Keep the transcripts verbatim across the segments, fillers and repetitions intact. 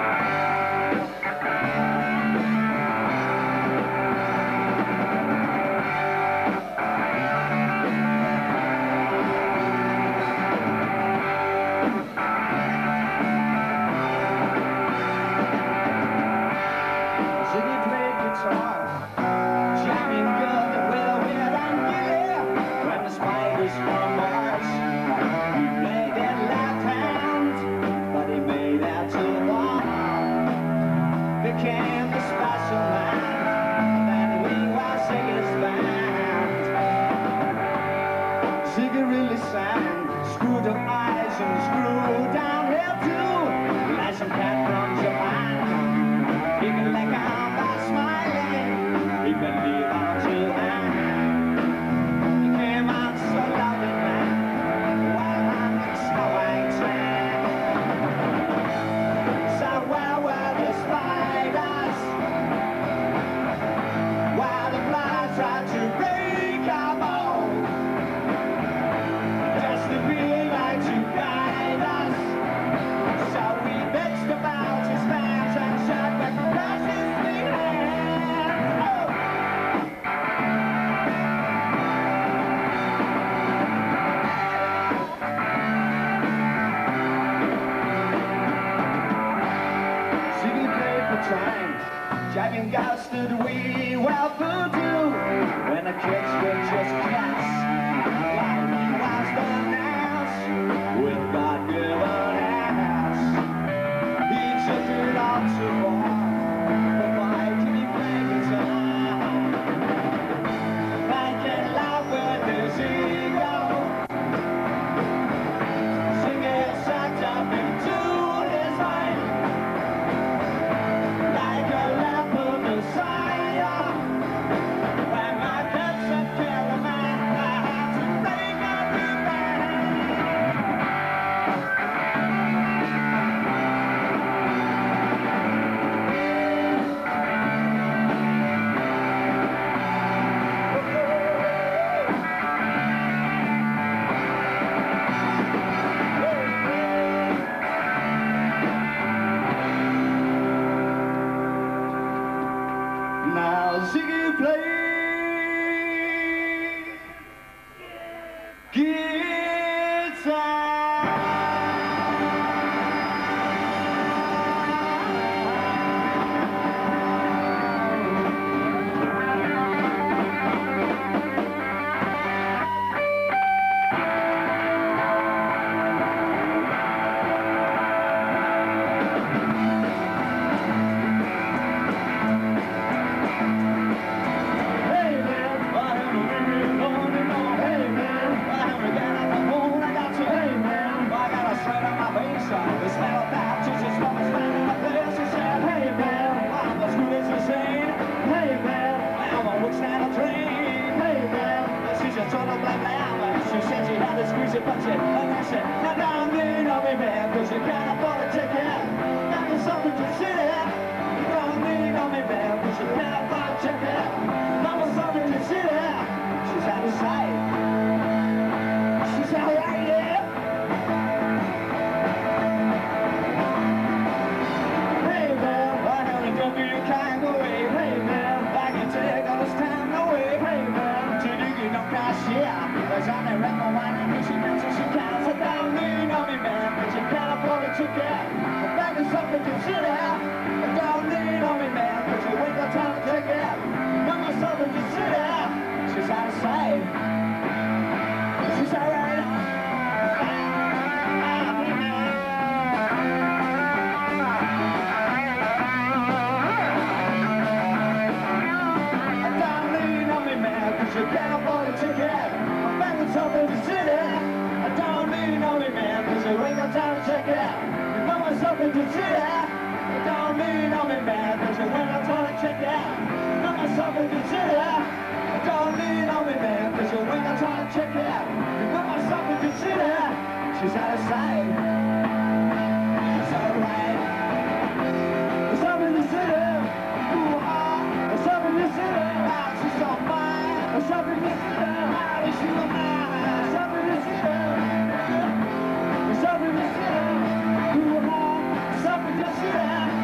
Jagging guys stood we well voodoo when the kids were just cats. Like he was the mouse with God-given ass. He took it all to war, but why did he play guitar? Making love with his ego, singing sucked up into his mind. Like a Messiah, when my guts and caramel, I had to break every band. Now Ziggy play guitar. Squeeze your budget, and I said, now don't lean on me, man, cause you can't afford a ticket. Now there's something to sit at. Don't lean on me, man, cause you can't afford a ticket. Now there's something to sit at. She's out of sight. She's out right there. Hey, man, I only don't be a kind of way. Hey, man, I can take all this time away. Hey, man, to do you don't cash, yeah. Cause I'm the red one, and she knows what she can. So don't lean on me, man, but you can't afford a ticket. But that is something to sit at. Don't lean on me, man, but you ain't got time to take it. Got myself to sit at. She's out of sight. She's alright. Don't lean on me, man, cause you can't afford a ticket. Something to sit at. Don't lean on me, man, cause you ain't got time to check it out. You know what's something to sit at. Don't lean on me, man, cause you ain't got time to check it out. You know what's something to sit at. Don't lean on me, man, cause you ain't got time to check it out. You know what's something to sit at. She's out of sight. It's alright. There's something to sit at. Ooh, ah. There's something to sit at. Ah, she's so fine. There's something to sit at. Ah, is she a man? Something to sit down, something to sit down, something to sit down.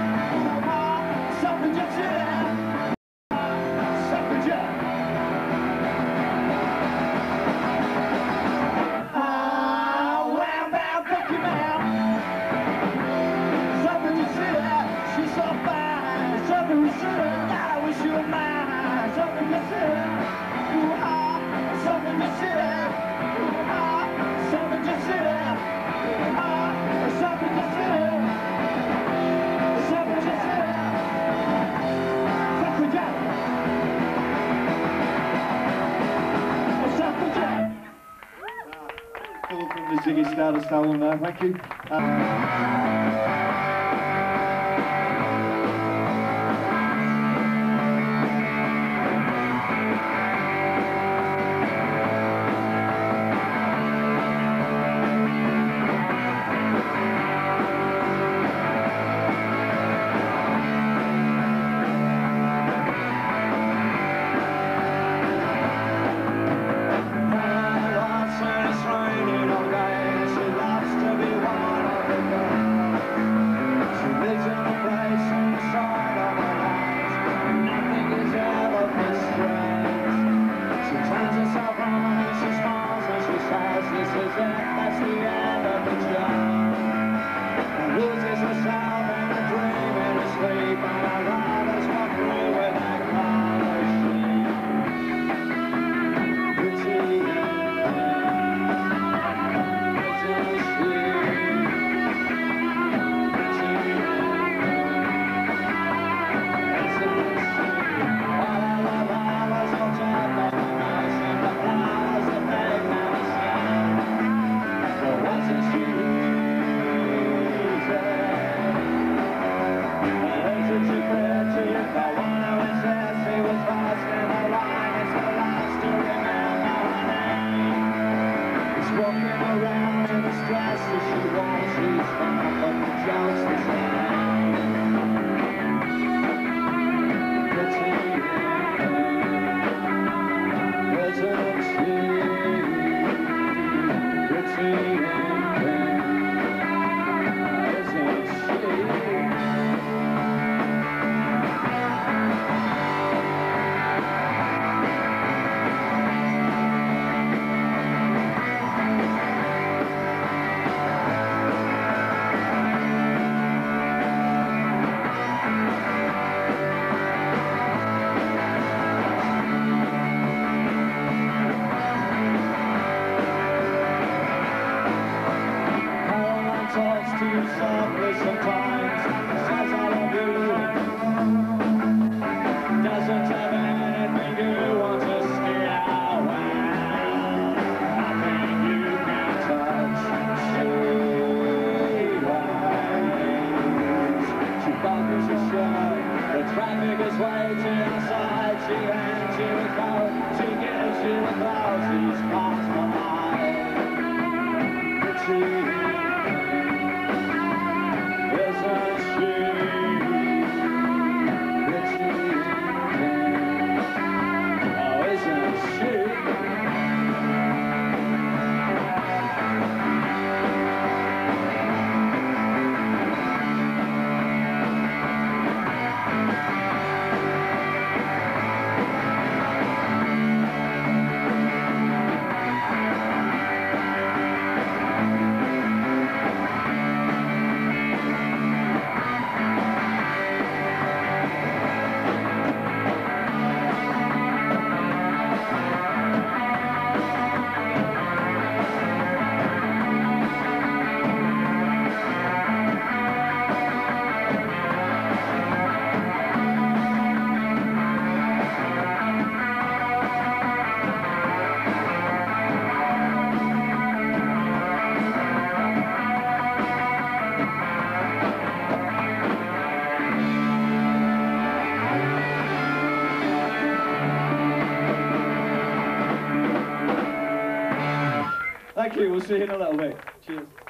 artist album there, thank you. Um, Thank you, we'll see you in a little bit. Cheers.